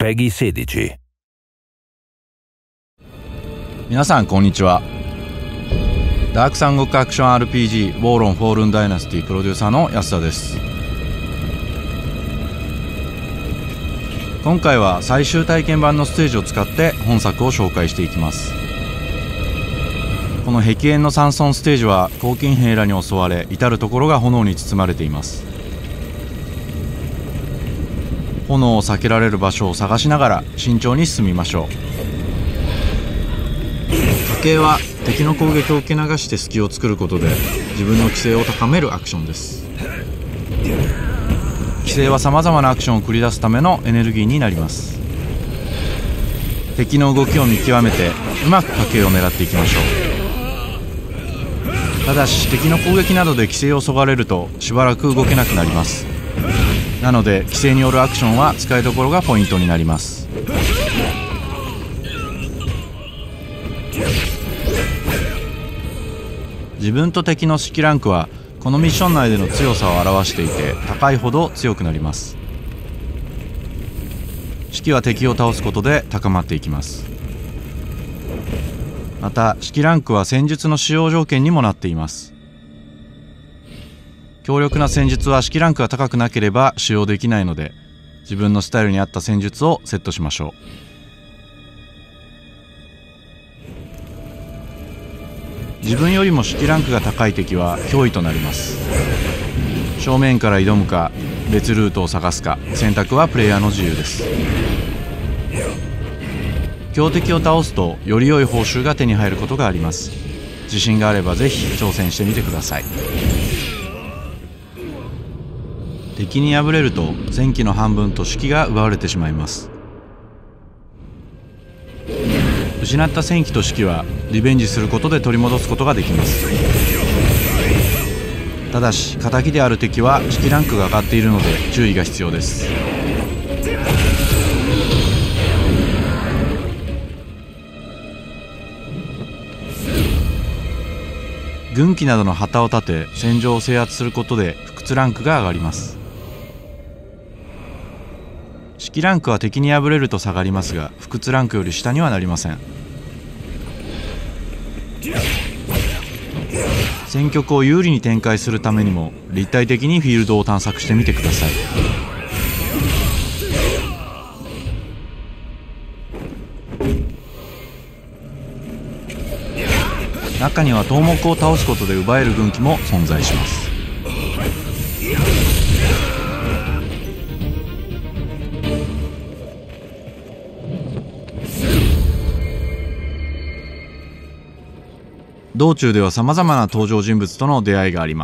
PEGI 16。 皆さんこんにちは。ダーク三国アクション RPG ウォーロンフォールンダイナスティプロデューサーの安田です。今回は最終体験版のステージを使って本作を紹介していきます。この壁縁の山村ステージは黄金兵らに襲われ、至る所が炎に包まれています。炎を避けられる場所を探しながら慎重に進みましょう。火系は敵の攻撃を受け流して隙を作ることで自分の規制を高めるアクションです。規制はさまざまなアクションを繰り出すためのエネルギーになります。敵の動きを見極めてうまく火系を狙っていきましょう。ただし敵の攻撃などで規制をそがれるとしばらく動けなくなります。なので規制によるアクションは使いどころがポイントになります。自分と敵の式ランクはこのミッション内での強さを表していて、高いほど強くなります。式は敵を倒すことで高まっていきます。また式ランクは戦術の使用条件にもなっています。強力な戦術は式ランクが高くなければ使用できないので、自分のスタイルに合った戦術をセットしましょう。自分よりも式ランクが高い敵は脅威となります。正面から挑むか別ルートを探すか、選択はプレイヤーの自由です。強敵を倒すとより良い報酬が手に入ることがあります。自信があればぜひ挑戦してみてください。敵に敗れると戦機の半分と士気が奪われてしまいます。失った戦機と士気はリベンジすることで取り戻すことができます。ただし敵である敵は士気ランクが上がっているので注意が必要です。軍旗などの旗を立て戦場を制圧することで不屈ランクが上がります。式ランクは敵に敗れると下がりますが、不屈ランクより下にはなりません。戦局を有利に展開するためにも立体的にフィールドを探索してみてください。中には頭目を倒すことで奪える軍旗も存在します。道中ではさまざまな登場人物との出会いがあります。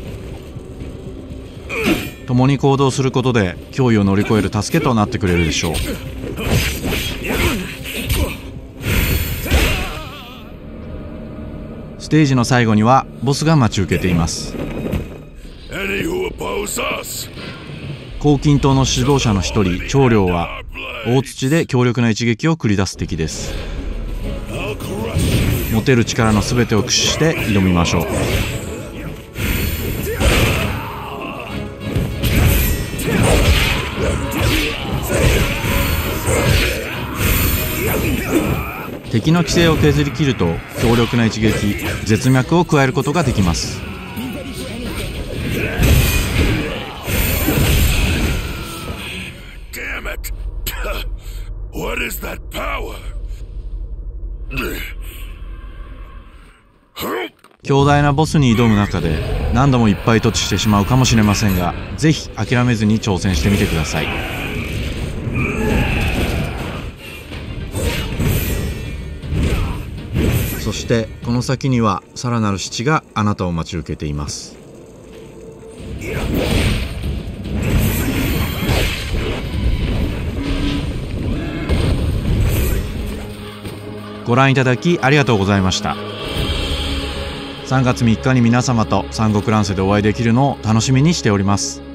共に行動することで脅威を乗り越える助けとなってくれるでしょう。ステージの最後にはボスが待ち受けています。黄金島の指導者の一人長領は大土で強力な一撃を繰り出す敵です。持てる力の全てを駆使して挑みましょう。敵の規制を削り切ると強力な一撃絶脈を加えることができます。強大なボスに挑む中で何度もいっぱい土地してしまうかもしれませんが、ぜひ諦めずに挑戦してみてください。そしてこの先にはさらなる死地があなたを待ち受けています。ご覧いただきありがとうございました。3月3日に皆様と三国乱世でお会いできるのを楽しみにしております。